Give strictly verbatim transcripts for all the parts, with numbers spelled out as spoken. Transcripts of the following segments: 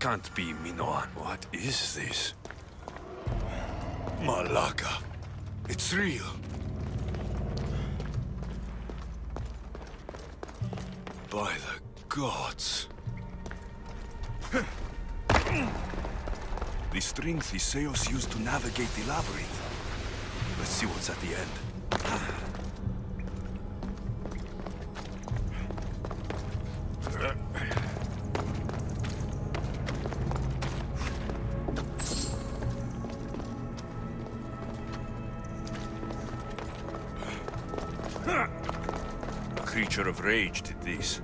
can't be Minoan. What is this? Malaka. It's real. By the gods. The strength Theseus used to navigate the labyrinth. Let's see what's at the end. A creature of rage did this.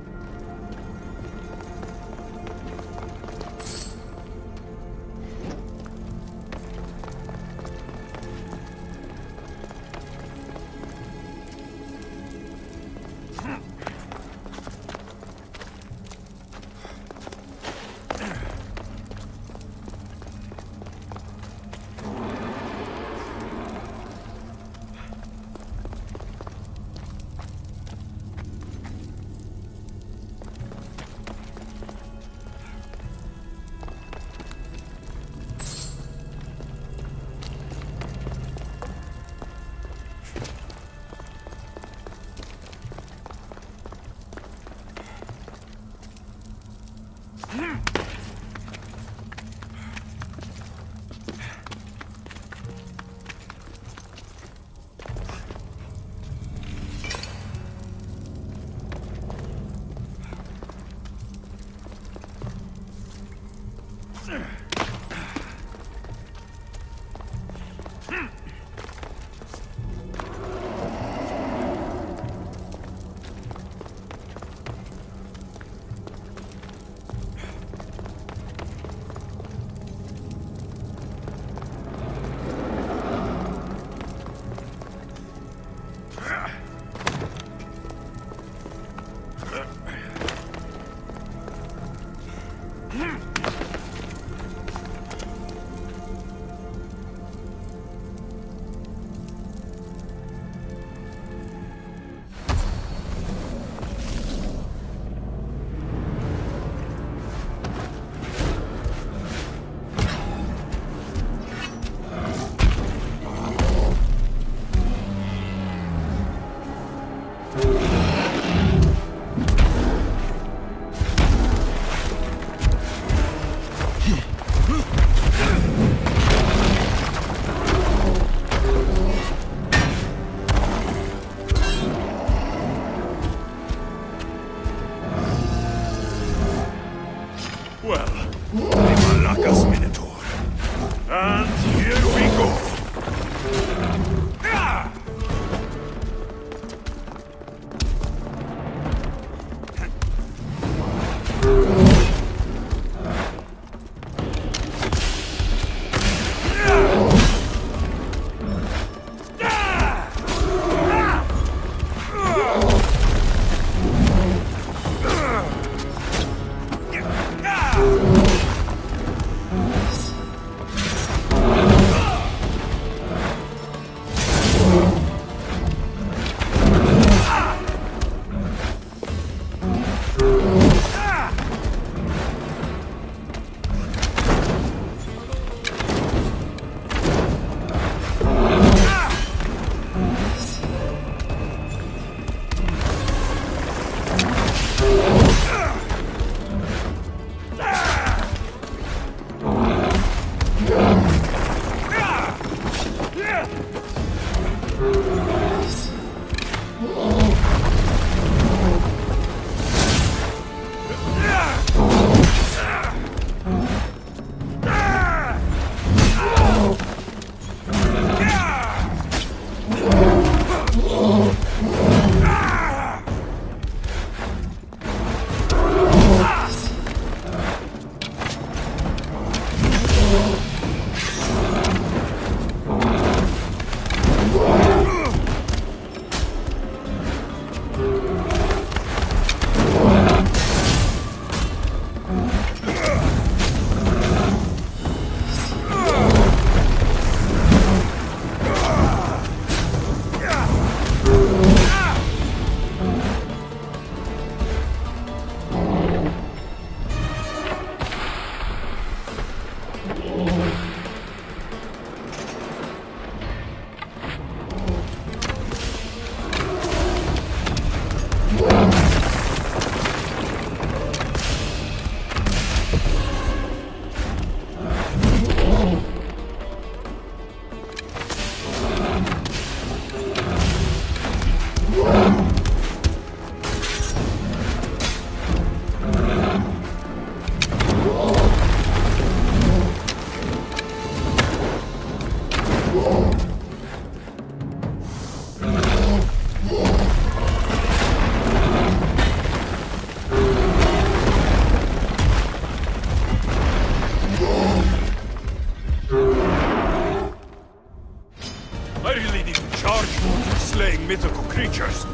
creatures!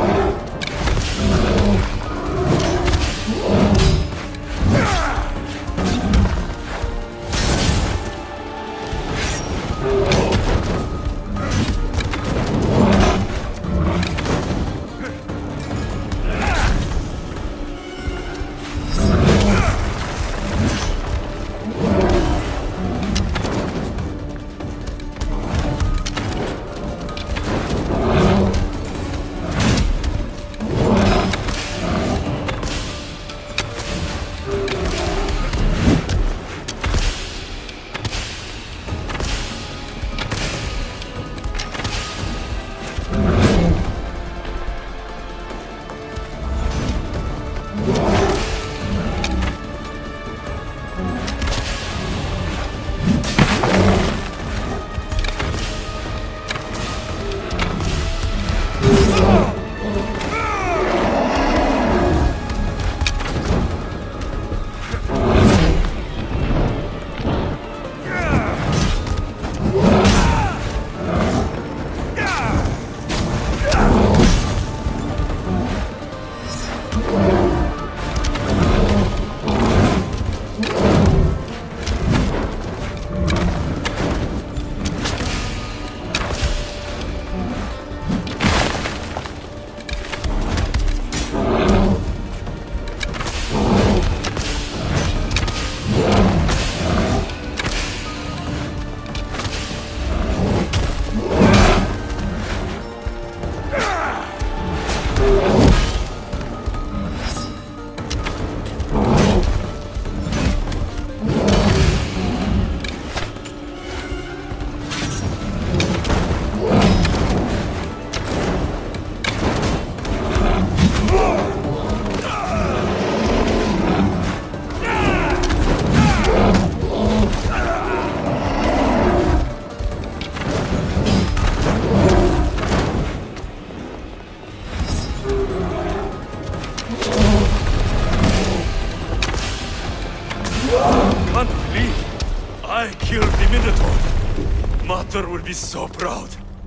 Mother will be so proud.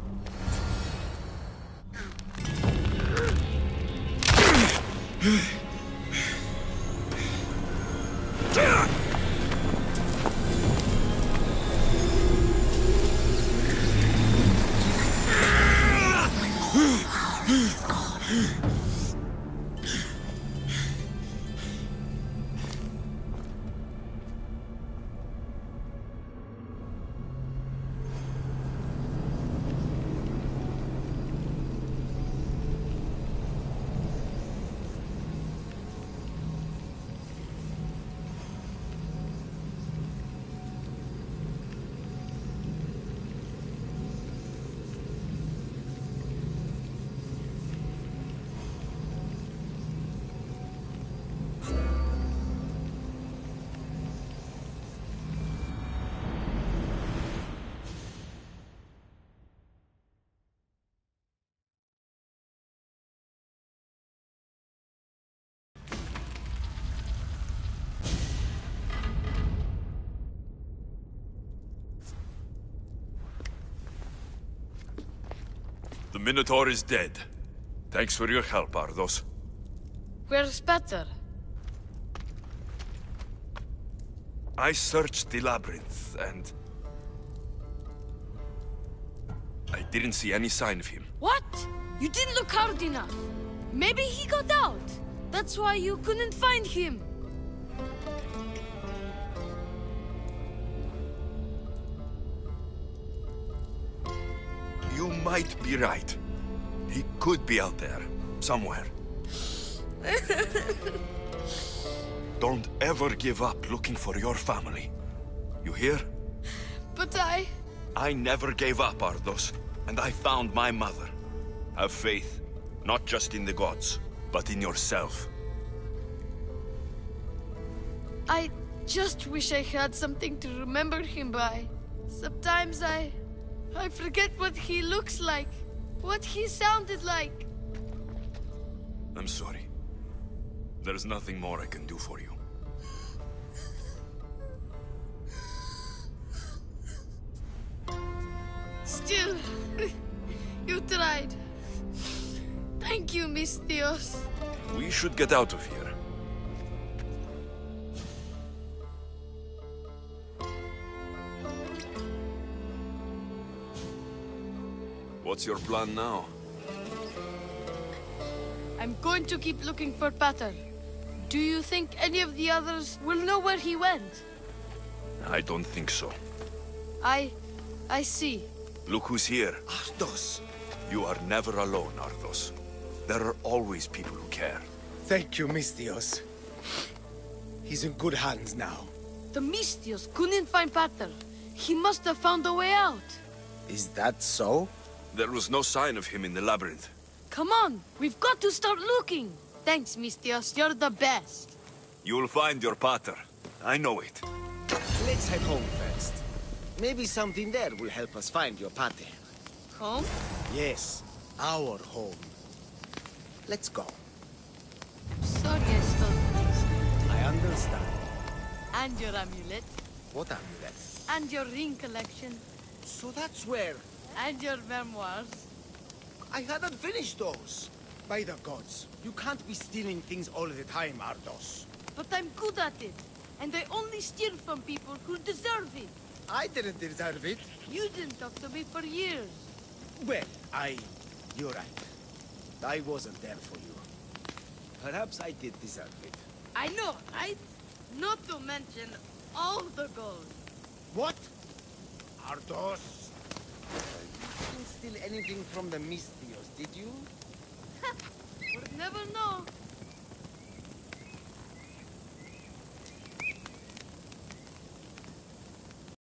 The Minotaur is dead. Thanks for your help, Ardos. Where's Peter? I searched the labyrinth, and... I didn't see any sign of him. What? You didn't look hard enough. Maybe he got out. That's why you couldn't find him. You might be right. He could be out there, somewhere. Don't ever give up looking for your family. You hear? But I... I never gave up, Ardos, and I found my mother. Have faith, not just in the gods, but in yourself. I just wish I had something to remember him by. Sometimes I... I forget what he looks like, what he sounded like. I'm sorry. There's nothing more I can do for you. Still, you tried. Thank you, Misthios. We should get out of here. What's your plan now? I'm going to keep looking for Pater. Do you think any of the others will know where he went? I don't think so. I... I see. Look who's here. Ardos! You are never alone, Ardos. There are always people who care. Thank you, Misthios. He's in good hands now. The Misthios couldn't find Pater. He must have found a way out. Is that so? There was no sign of him in the labyrinth. Come on, we've got to start looking. Thanks, Misthios. You're the best. You'll find your pater. I know it. Let's head home first. Maybe something there will help us find your pater. Home? Yes, our home. Let's go. Sorry I stole things. I understand. And your amulet. What amulet? And your ring collection. So that's where... And your memoirs. I hadn't finished those. By the gods, you can't be stealing things all the time, Ardos. But I'm good at it. And I only steal from people who deserve it. I didn't deserve it. You didn't talk to me for years. Well, I... You're right. I wasn't there for you. Perhaps I did deserve it. I know, right? Not to mention all the gold. What? Ardos? You didn't steal anything from the Misthios, did you? Would never know.